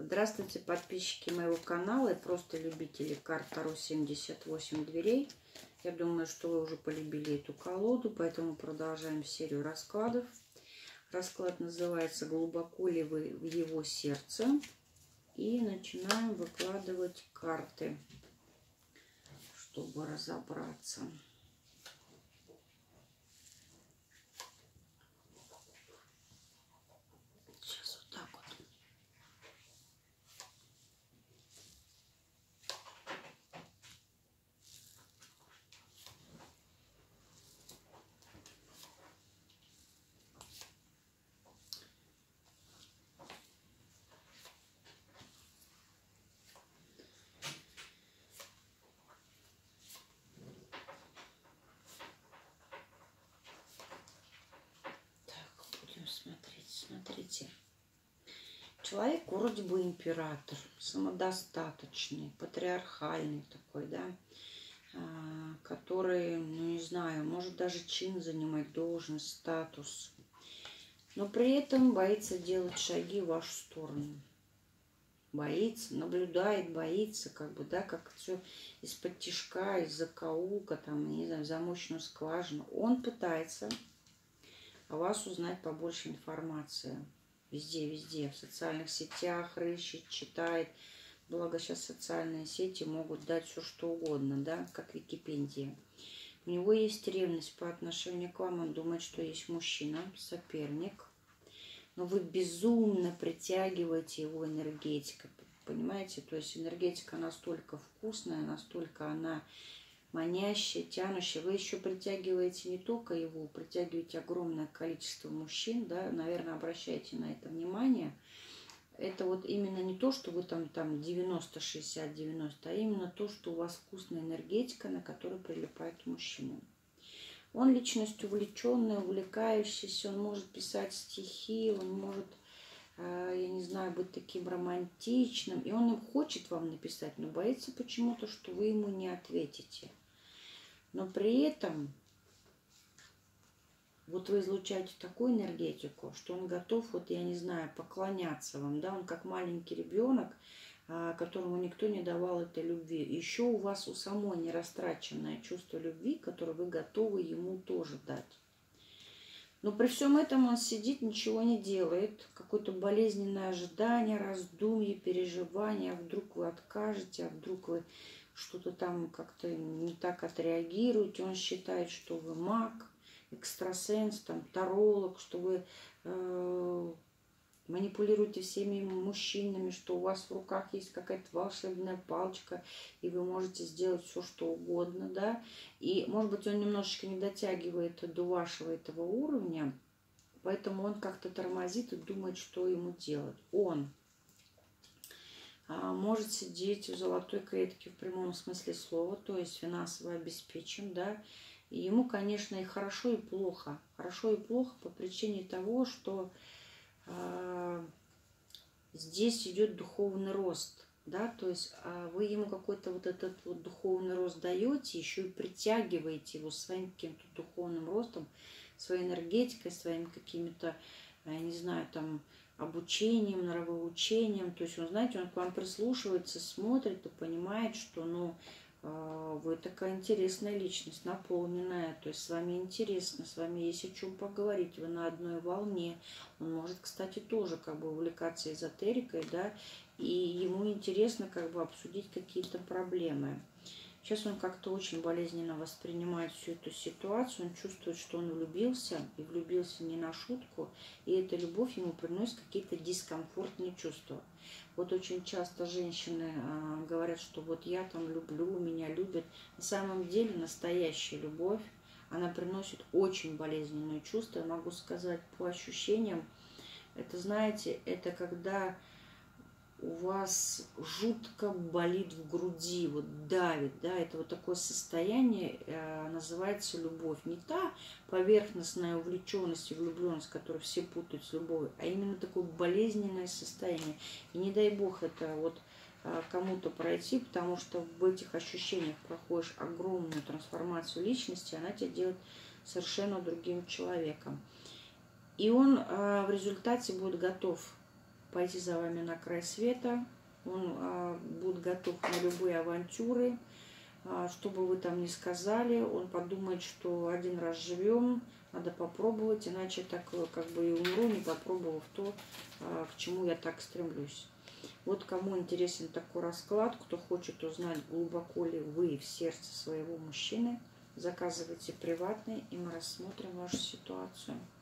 Здравствуйте, подписчики моего канала и просто любители карт Таро 78 дверей. Я думаю, что вы уже полюбили эту колоду, поэтому продолжаем серию раскладов. Расклад называется «Глубоко ли вы в его сердце?» И начинаем выкладывать карты, чтобы разобраться. Сейчас вот так вот. Смотрите. Человек вроде бы император, самодостаточный, патриархальный такой, да, который, ну не знаю, может даже чин занимать, должность, статус, но при этом боится делать шаги в вашу сторону. Боится, наблюдает, боится, как бы, да, как все из-под тишка, из закоулка, там, не знаю, замочную скважину. Он пытается о вас узнать побольше информации. Везде, в социальных сетях рыщет, читает. Благо сейчас социальные сети могут дать все, что угодно, да, как Википедия. У него есть ревность по отношению к вам. Он думает, что есть мужчина, соперник. Но вы безумно притягиваете его энергетикой. Понимаете? То есть энергетика настолько вкусная, настолько она манящая, тянущая. Вы еще притягиваете не только его, притягиваете огромное количество мужчин, да, наверное, обращайте на это внимание. Это вот именно не то, что вы там 90, 60, 90, а именно то, что у вас вкусная энергетика, на которую прилипает мужчина. Он личность увлеченная, увлекающаяся, он может писать стихи, он может, я не знаю, быть таким романтичным, и он хочет вам написать, но боится почему-то, что вы ему не ответите. Но при этом вот вы излучаете такую энергетику, что он готов, вот я не знаю, поклоняться вам, да, он как маленький ребенок, которому никто не давал этой любви. Еще у вас у самой нерастраченное чувство любви, которое вы готовы ему тоже дать. Но при всем этом он сидит, ничего не делает, какое-то болезненное ожидание, раздумье, переживание, а вдруг вы откажете, а вдруг вы что-то там как-то не так отреагируете. Он считает, что вы маг, экстрасенс, там, таролог, что вы манипулируете всеми мужчинами, что у вас в руках есть какая-то волшебная палочка, и вы можете сделать все, что угодно, да. И, может быть, он немножечко не дотягивает до вашего этого уровня, поэтому он как-то тормозит и думает, что ему делать. Он может сидеть в золотой клетке в прямом смысле слова, то есть финансово обеспечен, да. И ему, конечно, и хорошо, и плохо. Хорошо и плохо по причине того, что здесь идет духовный рост, да, то есть вы ему какой-то вот этот вот духовный рост даете, еще и притягиваете его своим каким-то духовным ростом, своей энергетикой, своими какими-то, я не знаю, там, обучением, нравоучением, то есть он, знаете, он к вам прислушивается, смотрит и понимает, что, ну, вы такая интересная личность, наполненная, то есть с вами интересно, с вами есть о чем поговорить, вы на одной волне. Он может, кстати, тоже как бы увлекаться эзотерикой, да, и ему интересно как бы обсудить какие-то проблемы. Сейчас он как-то очень болезненно воспринимает всю эту ситуацию, он чувствует, что он влюбился, и влюбился не на шутку, и эта любовь ему приносит какие-то дискомфортные чувства. Вот очень часто женщины говорят, что вот я там люблю, меня любят. На самом деле настоящая любовь, она приносит очень болезненные чувства. Я могу сказать по ощущениям, это, знаете, это когда у вас жутко болит в груди, вот давит, да, это вот такое состояние называется любовь. Не та поверхностная увлеченность и влюбленность, которую все путают с любовью, а именно такое болезненное состояние. И не дай бог это вот кому-то пройти, потому что в этих ощущениях проходишь огромную трансформацию личности, она тебя делает совершенно другим человеком. И он в результате будет готов пойти за вами на край света. Он будет готов на любые авантюры. Что бы вы там ни сказали, он подумает, что один раз живем, надо попробовать, иначе так как бы и умру, не попробовав то, к чему я так стремлюсь. Вот кому интересен такой расклад, кто хочет узнать, глубоко ли вы в сердце своего мужчины, заказывайте приватный, и мы рассмотрим вашу ситуацию.